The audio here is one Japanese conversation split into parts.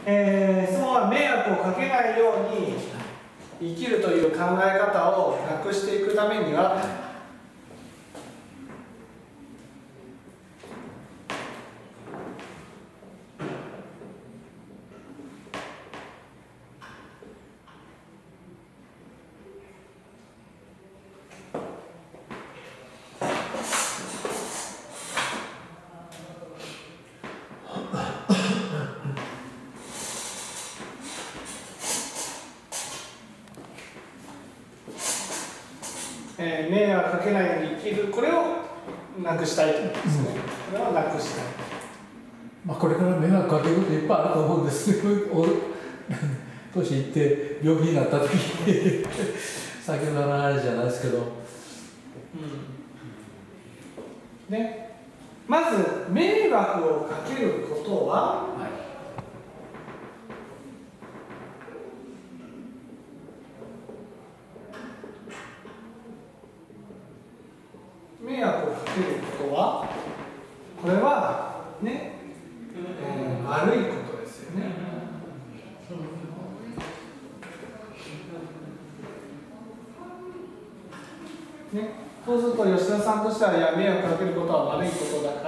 質問は迷惑をかけないように生きるという考え方をなくしていくためには、迷惑かけないように生きる、これをなくしたいと思うんですね。これをなくしたい。 まあこれから迷惑かけることいっぱいあると思うんですけど、年いって病気になった時に先ほどのあれじゃないですけど、 ね、まず迷惑をかけることは、迷惑をかけることは、これはね、悪いことですよね。ね、そうすると吉田さんとしては、いや迷惑かけることは悪いことだから、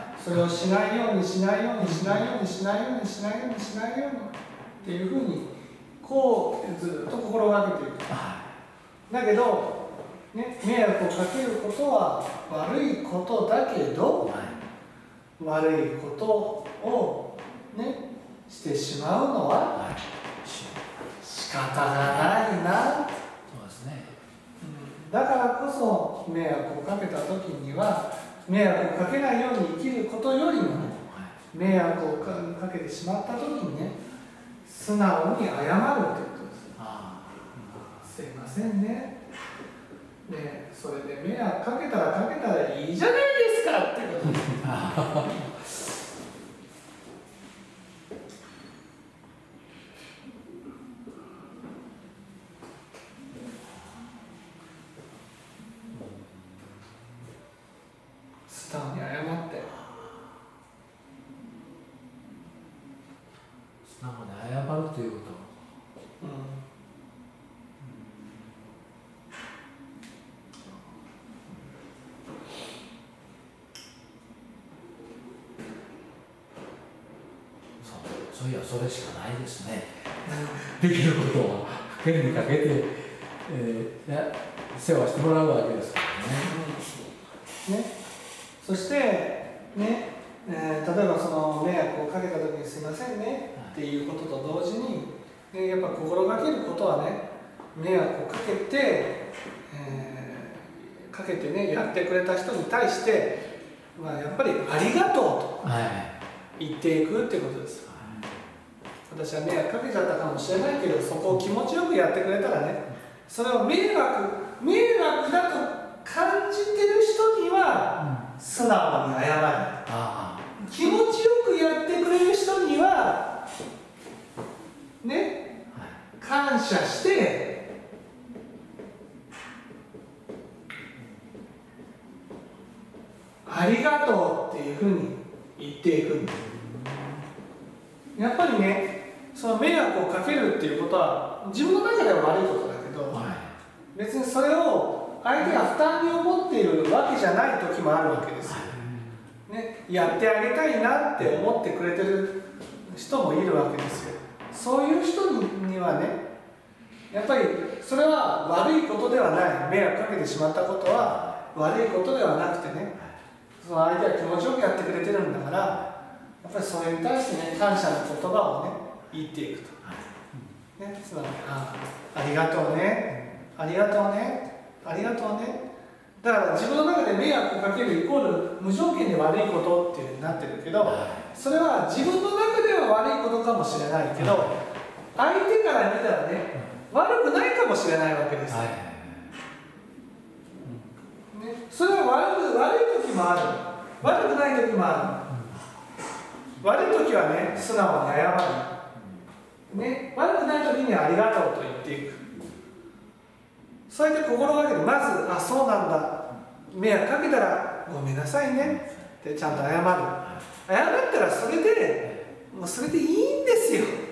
それをしないようにしないようにしないようにしないようにしないようにしないようにっていうふうにこうずっと心がけていく。だけどね、迷惑をかけることは悪いことだけど、悪いことをねしてしまうのは仕方がないな。 そうですね。 だからこそ迷惑をかけた時には、迷惑をかけないように生きることよりもね、迷惑をかけてしまった時にね、素直に謝るということです。すいませんね。ね、それで迷惑かけたらいいじゃないですかっていうことです。素直に謝って。 素直に謝るということ。そういや、それしかないですね。できることは権利かけて、世話してもらうわけですからね。 そしてね、例えばその迷惑をかけた時にすいませんねっていうことと同時に、やっぱ心がけることはね、迷惑をかけてねやってくれた人に対して、やっぱりありがとうと言っていくっていうことです。私は迷惑かけちゃったかもしれないけど、そこを気持ちよくやってくれたらね、それを迷惑だと感じてる人には素直に謝る。気持ちよくやってくれる人にはね、感謝してありがとうっていうふうに言っていくんです。やっぱりね、その迷惑をかけるっていうことは自分の中では悪いことだけど、別にそれを相手が負担に思っているわけじゃない時もあるわけですよ、ね、やってあげたいなって思ってくれてる人もいるわけですよ。そういう人にはね、やっぱりそれは悪いことではない。迷惑かけてしまったことは悪いことではなくてね、その相手は気持ちよくやってくれてるんだから、やっぱりそれに対してね、感謝の言葉をね言っていくと、ね、つまりありがとうね、ありがとうね、ありがとうね。だから自分の中で迷惑をかけるイコール無条件で悪いことっていうふうになってるけど、それは自分の中では悪いことかもしれないけど、相手から見たらね、悪くないかもしれないわけです、ね、それは悪い時もある、悪くない時もある。悪い時はね、素直に謝る、ね、悪くない時にはありがとうと言っていく。そうやって心がけて、まずそうなんだ、迷惑かけたらごめんなさいねってちゃんと謝る。謝ったらそれでもうそれでいいんですよ。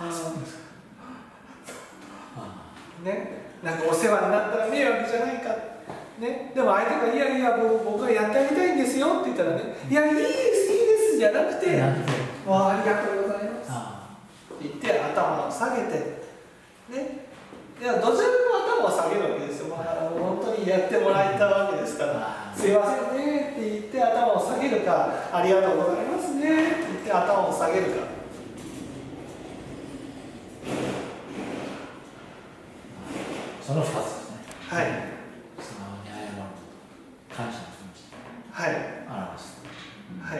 ね、なんかお世話になったら迷惑じゃないか、ね、でも相手が「いやいや僕はやってあげたいんですよ」って言ったらね「いやいいですいいです」じゃなくて「もうありがとうございます」って言って頭を下げてね、いやどちらでも頭を下げるわけですよ。本当にやってもらえたわけですから「すいませんね」って言って頭を下げるか「ありがとうございますね」って言って頭を下げるか。 その2つですね。 はい。 素直に謝ること、感謝の気持ち。 はい。 表す。 はい。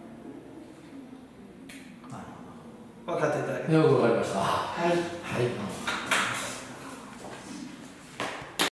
なるほど。分かっていただけた。 よくわかりました。 はい。 はい。